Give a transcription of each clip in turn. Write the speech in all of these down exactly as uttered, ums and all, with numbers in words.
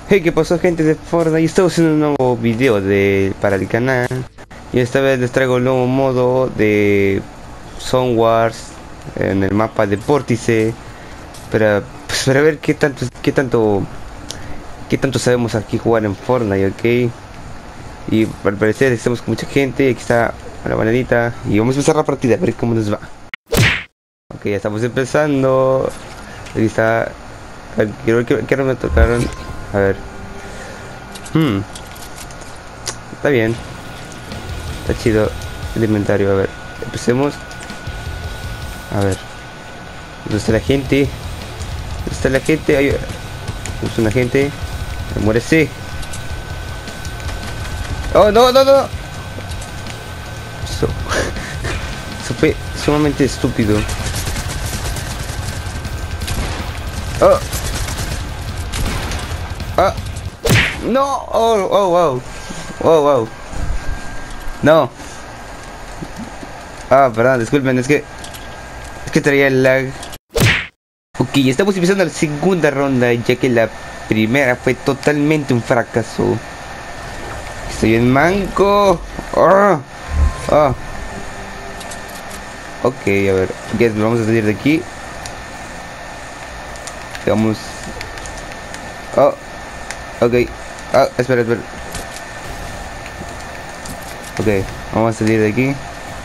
Hey, ¿qué pasó, gente de Fortnite? Estamos haciendo un nuevo video de, para el canal. Y esta vez les traigo el nuevo modo de Zone Wars en el mapa de Vórtice. Para, pues, para ver qué tanto, qué tanto, qué tanto sabemos aquí jugar en Fortnite, ¿ok? Y al parecer estamos con mucha gente. Aquí está la bananita. Y vamos a empezar la partida, a ver cómo nos va. Ok, ya estamos empezando. Aquí está. Quiero ver qué, qué me tocaron. A ver. Hmm. Está bien. Está chido el inventario. A ver. Empecemos. A ver. ¿Dónde está la gente? ¿Dónde está la gente? Hay una gente. Muérese. Oh, no, no, no. Eso. Eso fue sumamente estúpido. Oh. Ah. No. Oh, oh, wow. Oh, wow. No. Ah, perdón, disculpen, es que es que traía el lag. Ok, estamos empezando la segunda ronda, ya que la primera fue totalmente un fracaso. Estoy en manco. Oh. Oh. Ok, a ver, ya vamos a salir de aquí. Vamos. Oh. Ok. Ah, espera, espera. Ok, vamos a salir de aquí.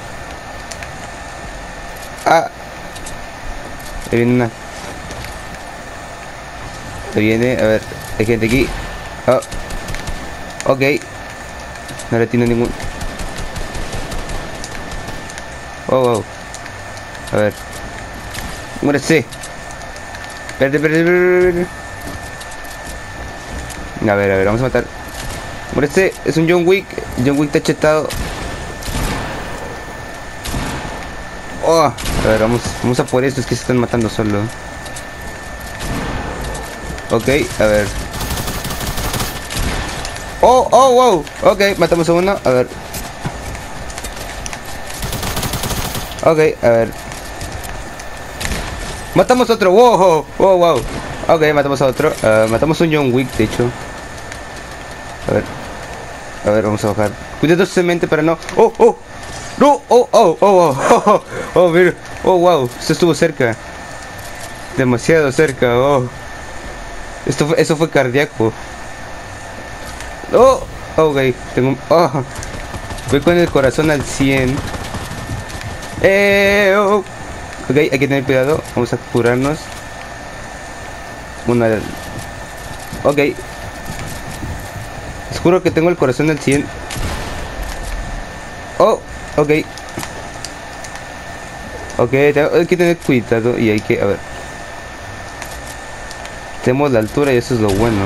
Ah. Ahí viene una. Ahí viene, a ver, hay gente aquí. Oh. Ok. No le tiene ningún. Oh, wow. A ver. Muérese. Espérate, espérate, espérate. A ver, a ver, vamos a matar. Muérese, es un John Wick. John Wick está chetado. Oh, a ver, vamos, vamos a por estos que se están matando solo. Ok, a ver. Oh, oh, wow. Ok, matamos a uno. A ver. Ok, a ver. Matamos a otro. Wow, wow, wow. Ok, matamos a otro. Uh, matamos a un John Wick, de hecho. A ver. A ver, vamos a bajar. Cuidadosamente para no. Oh, oh. No, oh, oh, oh, oh, oh, oh, oh, mira. Oh, wow. Esto estuvo cerca. Demasiado cerca. Oh. Esto fue, eso fue cardíaco. Oh, ok. Tengo un. Oh. Voy con el corazón al cien. Eh, oh. Ok, hay que tener cuidado. Vamos a curarnos. Una. Ok. Les juro que tengo el corazón al cien. Oh, ok. Ok, hay que tener cuidado y hay que. A ver. Tenemos la altura y eso es lo bueno.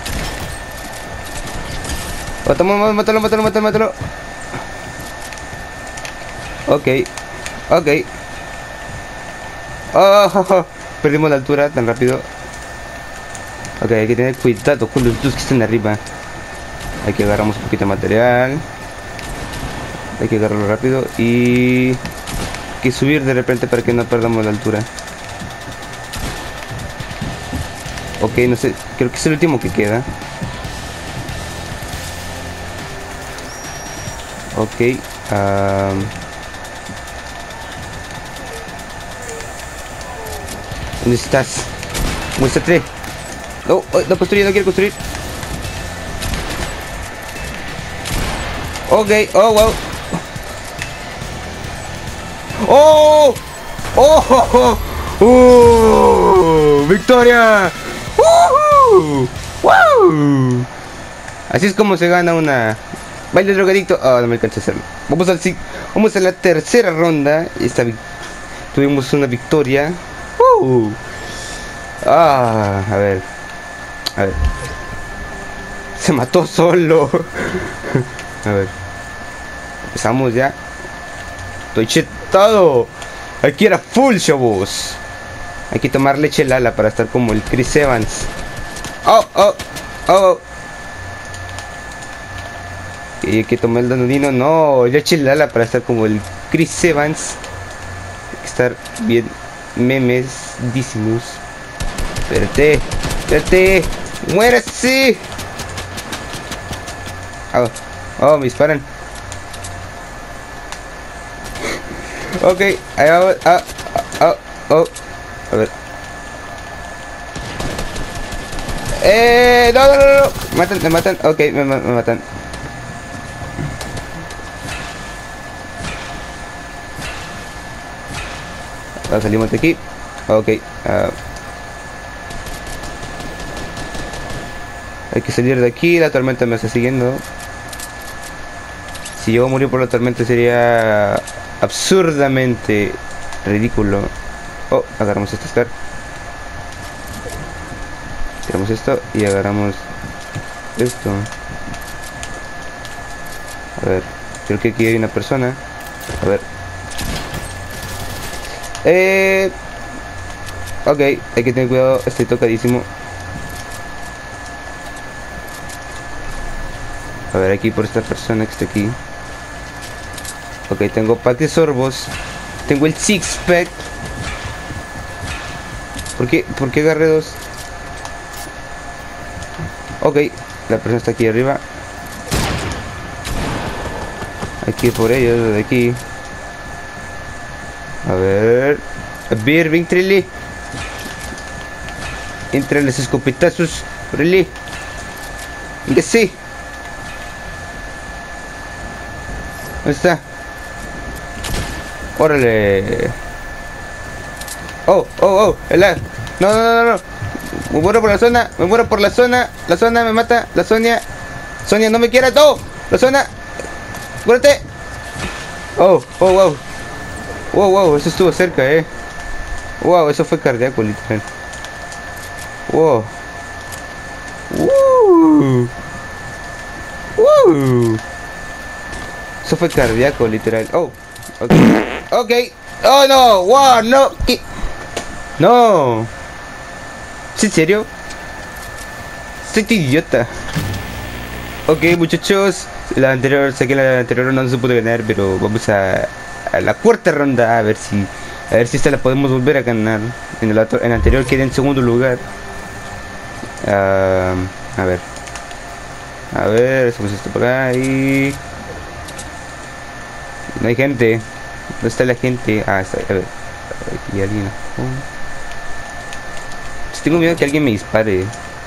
Oh, toma, mátalo, mátalo, mátalo, mátalo. Ok. Ok. Oh, oh, oh. Perdimos la altura tan rápido. Ok, hay que tener cuidado con los dos que están arriba. Hay que agarramos un poquito de material. Hay que agarrarlo rápido y... Hay que subir de repente para que no perdamos la altura. Ok, no sé, creo que es el último que queda. Ok. Um... ¿Dónde estás? Muéstrate. No, no construye, no quiero construir. Ok, oh, wow. ¡Oh! ¡Oh! ¡Oh! ¡Oh! ¡Victoria! ¡Uh! ¡Wow! Así es como se gana una baile drogadicto. Ah, oh, no me alcancé a hacerlo. Vamos al vamos a la tercera ronda. Esta tuvimos una victoria. ¡Uh! Ah, a ver. A ver. Se mató solo. A ver. Empezamos ya. Estoy chetado. Aquí era full, chavos. Hay que tomar leche Lala para estar como el Chris Evans. Oh, oh, oh. Y hay que tomar el danonino. No, leche Lala para estar como el Chris Evans. Hay que estar bien memesdísimos. Espérate, espérate. ¡Muérese! Oh, oh, me disparan. Ok, ahí vamos. Ah, ah, oh, a ver. Eh, no, no, no, no. Matan, me matan. Ok, me, me matan. Ahora salimos de aquí. Ok. Uh, hay que salir de aquí. La tormenta me está siguiendo. Si yo morir por la tormenta sería absurdamente ridículo. Oh, agarramos este Scar. Tiramos esto y agarramos esto. A ver, creo que aquí hay una persona. A ver. Eh... Ok, hay que tener cuidado, estoy tocadísimo. A ver, aquí por esta persona que está aquí. Ok, tengo pack de sorbos. Tengo el six pack. ¿Por qué? ¿Por qué agarré dos? Ok, la persona está aquí arriba. Aquí por ellos, desde aquí. A ver. A ver, Vintrelli. Entran los escopetazos. Órale. ¿Dónde sí? ¿Dónde está? Órale. Oh, oh, oh. El A. No, no, no, no. Me muero por la zona. Me muero por la zona. La zona me mata. La Sonia. Sonia, no me quieras. No. La zona. Muérete. Oh, oh, wow. Wow, wow. Eso estuvo cerca, eh. Wow, eso fue cardíaco, literal. Wow. Uh. Uh. Eso fue cardíaco, literal. Oh. Ok. Ok. Oh, no. Wow, no. ¿Qué? No. ¿Es en serio? Soy tu idiota. Ok, muchachos. La anterior, sé que la anterior no se pudo ganar, pero vamos a, a la cuarta ronda. A ver si a ver si esta la podemos volver a ganar. En el, otro, en el anterior quedé en segundo lugar. Uh, a ver. A ver, hacemos esto por ahí. No hay gente. ¿Dónde está la gente? Ah, está. A ver. Aquí alguien. Oh. Tengo miedo que alguien me dispare.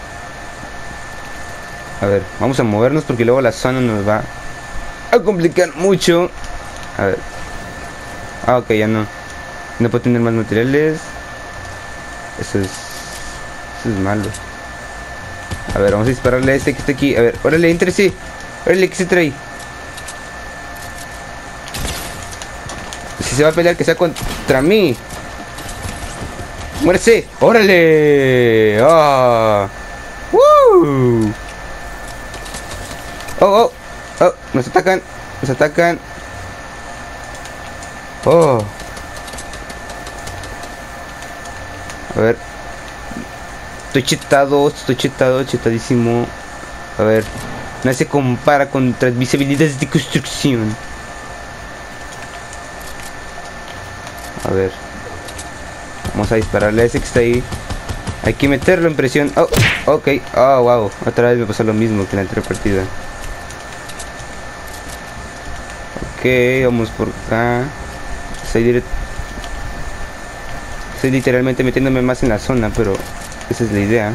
A ver, vamos a movernos porque luego la zona nos va a complicar mucho. A ver. Ah, ok, ya no. No puedo tener más materiales. Eso es... Eso es malo. A ver, vamos a dispararle a este que está aquí. A ver, órale, entre sí. Órale, que se trae. Si se va a pelear, que sea contra mí. ¡Muérese! ¡Órale! ¡Oh! ¡Woo! ¡Oh, oh! ¡Oh! Nos atacan. Nos atacan. ¡Oh! A ver. Estoy chetado. Estoy chetado. Chetadísimo. A ver. No se compara contra mis habilidades de construcción. A ver. Vamos a dispararle a ese que está ahí. Hay que meterlo en presión. Oh, ok. Oh, wow. Otra vez me pasó lo mismo que en la anterior partida. Ok, vamos por acá. Estoy, direct... Estoy literalmente metiéndome más en la zona, pero esa es la idea.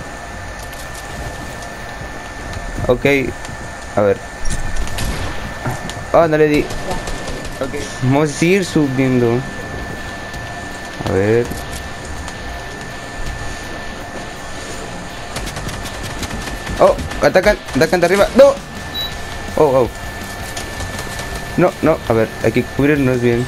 Ok. A ver. Oh, no le di. Ok. Vamos a seguir subiendo. A ver. Oh, atacan, atacan de arriba. No. Oh, oh. No, no, a ver, hay que cubrirnos bien.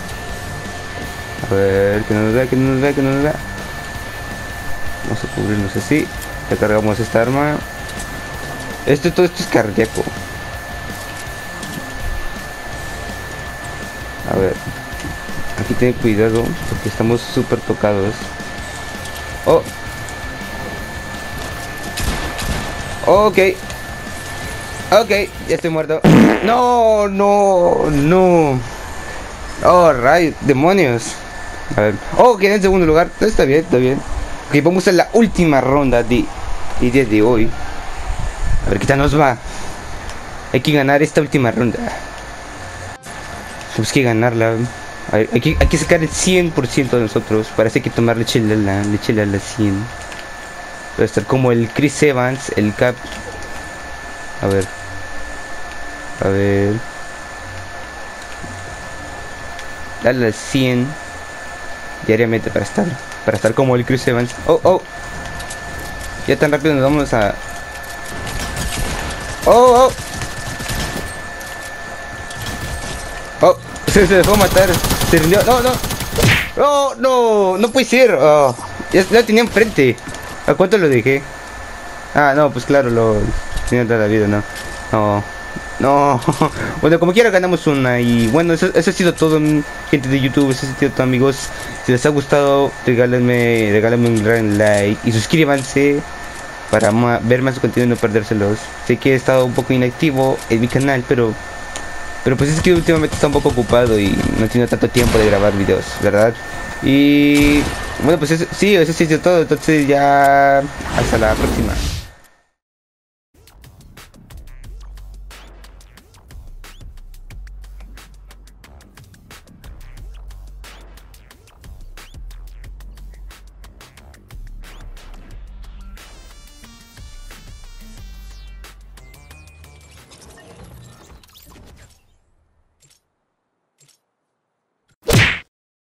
A ver, que no nos vea, que no nos vea, que no nos vea. Vamos a cubrirnos así. Ya cargamos esta arma. Esto, todo esto es cardíaco. A ver. Aquí ten cuidado porque estamos súper tocados. Oh. Ok. Ok, ya estoy muerto. No, no, no. Oh, ray, demonios. A ver. Oh, quedé en segundo lugar. Está bien, está bien. Ok, vamos a la última ronda de Y día de hoy, a ver qué tal nos va. Hay que ganar esta última ronda. Tenemos que ganarla. Hay, hay, que, hay que sacar el cien por ciento de nosotros. Parece que tomar leche a la, leche a la cien. Va a estar como el Chris Evans, el Cap. A ver. A ver. Dale al cien diariamente para estar. Para estar como el Chris Evans. Oh, oh. Ya tan rápido nos vamos a... Oh, oh. Oh, se, se dejó matar. Se rindió. No, no. No, no. No puede ser. Oh, ya, ya tenía enfrente. ¿A cuánto lo dejé? Ah, no, pues claro, lo tenía toda la vida, no. No. No. Bueno, como quiera ganamos una. Y bueno, eso, eso ha sido todo, gente de YouTube. Eso ha sido todo, amigos. Si les ha gustado, regálenme, regálenme un gran like. Y suscríbanse para ma ver más contenido y no perdérselos. Sé que he estado un poco inactivo en mi canal, pero pero pues es que últimamente está un poco ocupado y no he tenido tanto tiempo de grabar videos, ¿verdad? Y bueno, pues eso, sí, eso sí es todo. Entonces ya hasta la próxima.